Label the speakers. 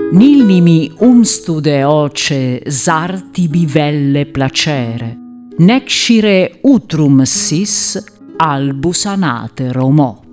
Speaker 1: Nil nimi umstude oce sartibi velle placere, nec scire utrum sis albus anater homo.